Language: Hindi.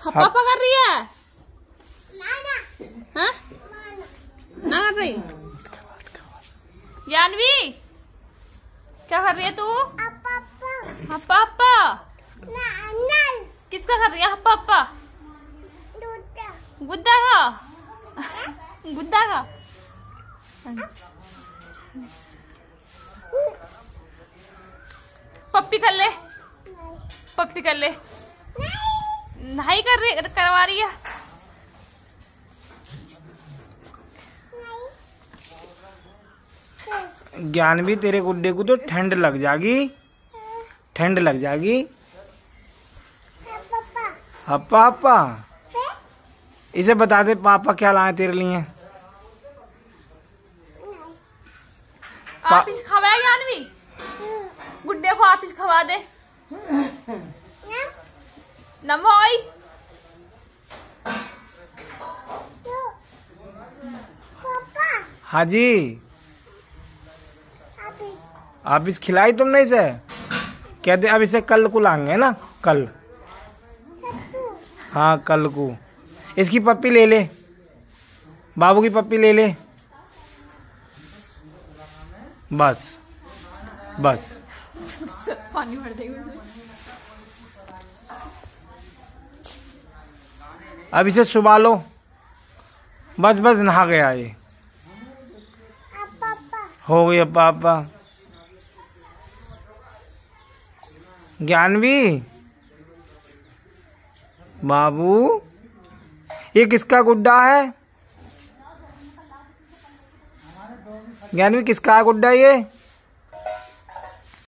पापा कर रही है हाँ? ना कर रही जानवी क्या कर रही है तू? पापा किसका कर रही है पापा? गुद्दा का गुद्दा का पप्पी कर ले पप्पी कर ले नहीं कर रही करवा रही है ज्ञानवी तेरे गुड्डे को तो ठंड लग जाएगी ठंड लग जाएगी। हप्पा हप्पा इसे बता दे पापा क्या लाए तेरे लिए। आप इसे खवाए ज्ञानवी गुड्डे को आप इसे खवा दे नमोई हाँ जी आप इस खिलाई तुमने इसे कहते अब इसे कल को लाएंगे ना कल हाँ कल को इसकी पप्पी ले ले बाबू की पप्पी ले ले बस बस पानी भर देगी उसमें। अब इसे सुबह लो बस बस नहा गया ये हो गया पापा। ज्ञानवी बाबू ये किसका गुड्डा है? ज्ञानवी किसका है गुड्डा ये?